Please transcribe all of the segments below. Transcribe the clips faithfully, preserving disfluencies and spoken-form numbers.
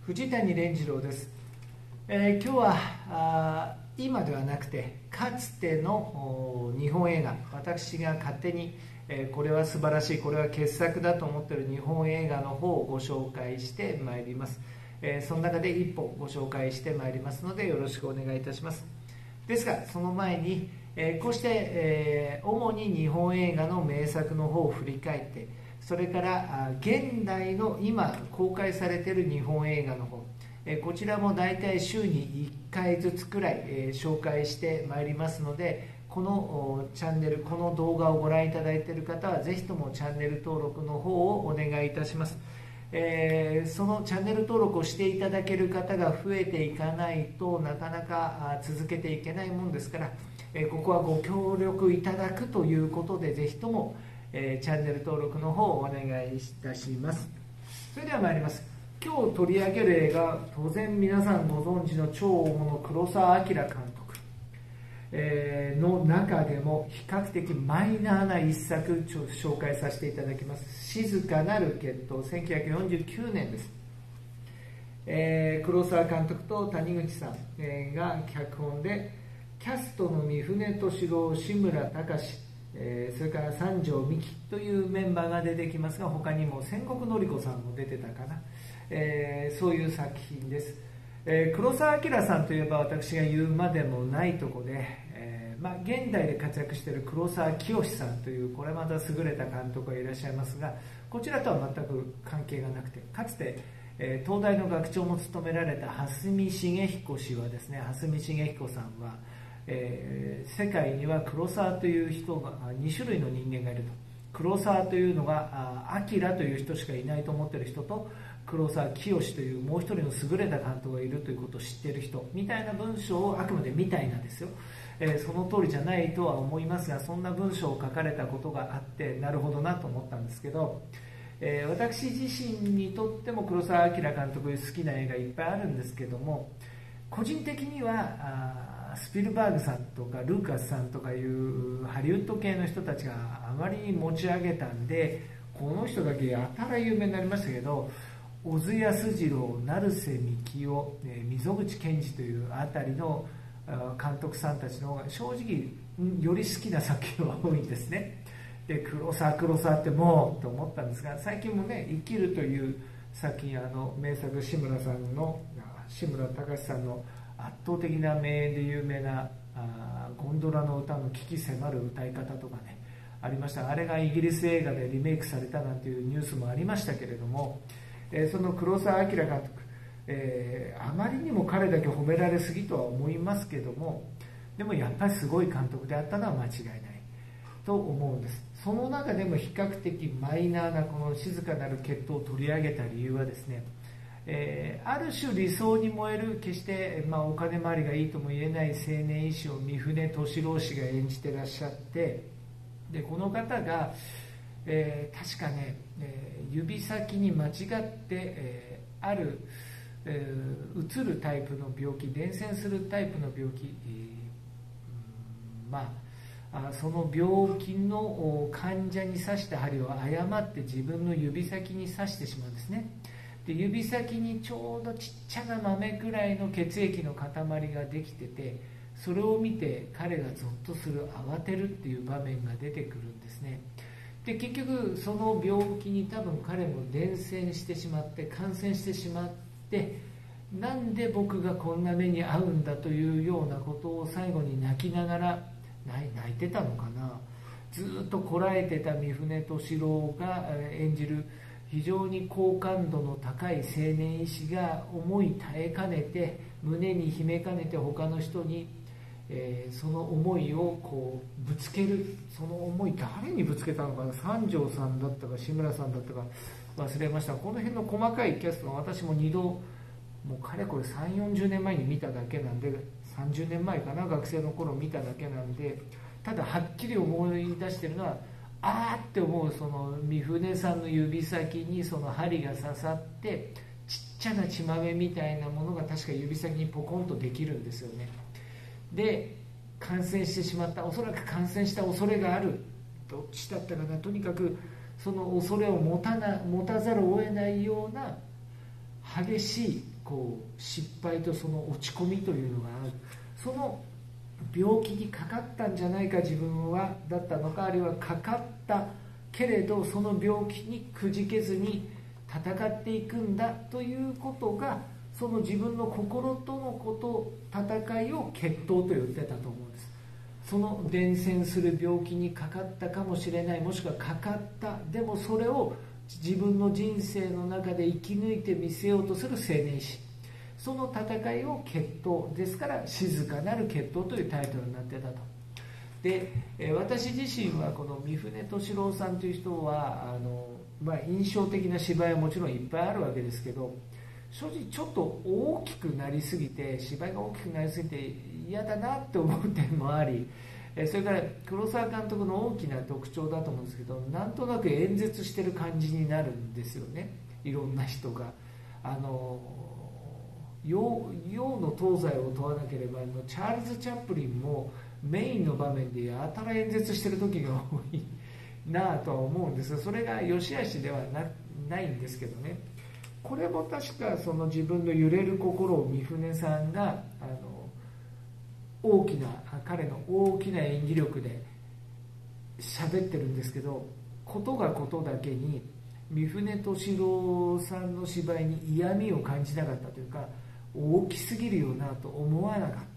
藤谷連次郎です。えー、今日はあ今ではなくてかつての日本映画、私が勝手に、えー、これは素晴らしい、これは傑作だと思っている日本映画の方をご紹介してまいります。えー、その中で一本ご紹介してまいりますのでよろしくお願いいたします。ですがその前に、えー、こうして、えー、主に日本映画の名作の方を振り返って、それから現代の今公開されている日本映画の方、こちらも大体週にいっかいずつくらい紹介してまいりますので、このチャンネル、この動画をご覧いただいている方はぜひともチャンネル登録の方をお願いいたします。えー、そのチャンネル登録をしていただける方が増えていかないとなかなか続けていけないもんですから、ここはご協力いただくということでぜひともえー、チャンネル登録の方をお願いいたします。それでは参ります。今日取り上げる映画、当然皆さんご存知の超大物黒澤明監督、えー、の中でも比較的マイナーな一作紹介させていただきます。静かなる決闘、せんきゅうひゃくよんじゅうきゅうねんです。えー、黒澤監督と谷口さん、えー、が脚本で、キャストの三船敏郎、志村隆、えー、それから三条美紀というメンバーが出てきますが、他にも千石典子さんも出てたかな、えー、そういう作品です。えー、黒澤明さんといえば私が言うまでもないところで、えーまあ、現代で活躍している黒澤清さんというこれまた優れた監督がいらっしゃいますが、こちらとは全く関係がなくて、かつて、えー、東大の学長も務められた蓮見茂彦氏はですね、蓮見茂彦さんはえー、世界には黒澤という人がに種類の人間がいると。黒澤というのが明という人しかいないと思っている人と、黒澤清というもう一人の優れた監督がいるということを知っている人みたいな文章を、あくまでみたいなんですよ、えー、その通りじゃないとは思いますが、そんな文章を書かれたことがあって、なるほどなと思ったんですけど、えー、私自身にとっても黒澤明監督好きな映画いっぱいあるんですけども、個人的にはあスピルバーグさんとかルーカスさんとかいうハリウッド系の人たちがあまり持ち上げたんで、この人だけやたら有名になりましたけど、小津安二郎、成瀬幹雄、溝口健二というあたりの監督さんたちの方が正直より好きな作品は多いんですね。で、黒沢黒沢ってもうと思ったんですが、最近もね、生きるという作品、あの名作、志村さんの志村隆さんの圧倒的な名演で有名なあゴンドラの歌の鬼気迫る歌い方とかね、ありました。あれがイギリス映画でリメイクされたなんていうニュースもありましたけれども、えー、その黒澤明監督、えー、あまりにも彼だけ褒められすぎとは思いますけども、でもやっぱりすごい監督であったのは間違いないと思うんです。その中でも比較的マイナーなこの静かなる決闘を取り上げた理由はですね、えー、ある種理想に燃える、決して、まあ、お金回りがいいとも言えない青年医師を三船敏郎氏が演じてらっしゃって、でこの方が、えー、確かね、えー、指先に間違って、えー、ある、えー、うつるタイプの病気、伝染するタイプの病気、えー、まあその病気の患者に刺した針を誤って自分の指先に刺してしまうんですね。で指先にちょうどちっちゃな豆くらいの血液の塊ができてて、それを見て彼がゾッとする、慌てるっていう場面が出てくるんですね。で結局その病気に多分彼も伝染してしまって、感染してしまって、なんで僕がこんな目に遭うんだというようなことを最後に泣きながら、泣いてたのかな、ずっとこらえてた三船敏郎が演じる非常に好感度の高い青年医師が思い耐えかねて、胸に秘めかねて他の人に、えー、その思いをこうぶつける。その思い誰にぶつけたのかな、三条さんだったか志村さんだったか忘れました。この辺の細かいキャストは私もにど、もうかれこれさんじゅうよんじゅうねんまえに見ただけなんで、さんじゅうねんまえかな、学生の頃見ただけなんで、ただはっきり思い出してるのは、あーって思う、その三船さんの指先にその針が刺さって、ちっちゃな血豆みたいなものが確か指先にポコンとできるんですよね。で感染してしまった、おそらく感染した恐れがある、どっちだったかな、とにかくその恐れを持たな持たざるを得ないような激しいこう失敗とその落ち込みというのがある。その病気にかかったんじゃないか自分はだったのか、あるいはかかったけれどその病気にくじけずに戦っていくんだということが、その自分の心とのこと戦いを決闘と言ってたと思うんです。その伝染する病気にかかったかもしれない、もしくはかかった、でもそれを自分の人生の中で生き抜いてみせようとする青年誌、その戦いを決闘ですから、静かなる決闘というタイトルになってたと。で、私自身はこの三船敏郎さんという人はあの、まあ、印象的な芝居はもちろんいっぱいあるわけですけど、正直ちょっと大きくなりすぎて、芝居が大きくなりすぎて嫌だなって思う点もあり、それから黒沢監督の大きな特徴だと思うんですけど、なんとなく演説してる感じになるんですよね、いろんな人が。あの洋の東西を問わなければ、チャールズ・チャップリンもメインの場面でやたら演説してる時が多いなぁとは思うんですが、それが良し悪しでは な, ないんですけどね。これも確かその自分の揺れる心を三船さんがあの大きな彼の大きな演技力で喋ってるんですけど、ことがことだけに三船敏郎さんの芝居に嫌味を感じなかったというか、大きすぎるよなと思わなかった。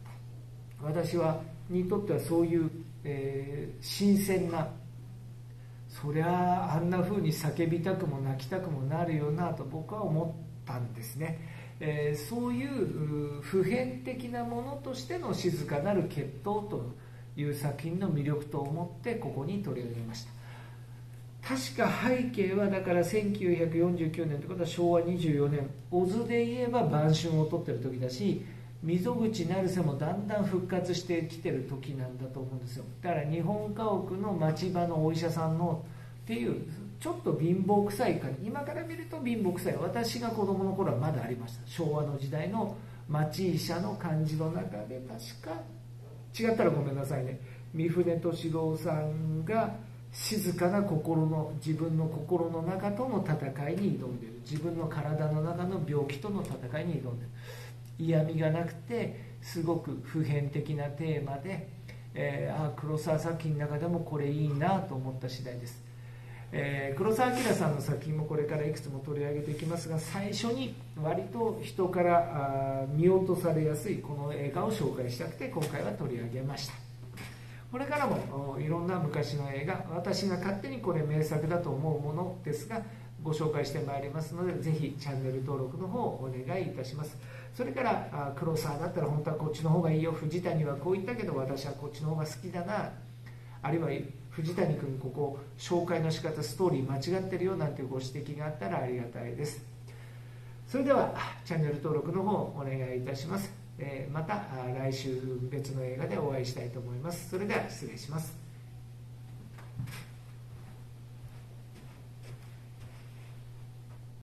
私はにとってはそういう、えー、新鮮な、そりゃあんな風に叫びたくも泣きたくもなるよなと僕は思ったんですね。えー、そういう普遍的なものとしての静かなる決闘という作品の魅力と思ってここに取り上げました。確か背景はだからせんきゅうひゃくよんじゅうきゅうねんということはしょうわにじゅうよねん、小津で言えば晩春を取ってる時だし、溝口成瀬もだんだん復活してきてる時なんだと思うんですよ。だから日本家屋の町場のお医者さんのっていうちょっと貧乏臭い感じ、今から見ると貧乏臭い、私が子供の頃はまだありました。昭和の時代の町医者の感じの中で、確か違ったらごめんなさいね、三船敏郎さんが静かな心の、自分の心の中との戦いに挑んでいる、自分の体の中の病気との戦いに挑んでいる、嫌味がなくてすごく普遍的なテーマで、えー、あ黒沢作品の中でもこれいいなと思った次第です。えー、黒澤明さんの作品もこれからいくつも取り上げていきますが、最初に割と人からあ見落とされやすいこの映画を紹介したくて今回は取り上げました。これからもいろんな昔の映画、私が勝手にこれ名作だと思うものですがご紹介してまいりますので、ぜひチャンネル登録の方をお願いいたします。それからあ黒沢だったら本当はこっちの方がいいよ、藤谷はこう言ったけど私はこっちの方が好きだな、あるいは藤谷君ここ紹介の仕方ストーリー間違ってるよなんていうご指摘があったらありがたいです。それではチャンネル登録の方お願いいたします。また来週別の映画でお会いしたいと思います。それでは失礼します。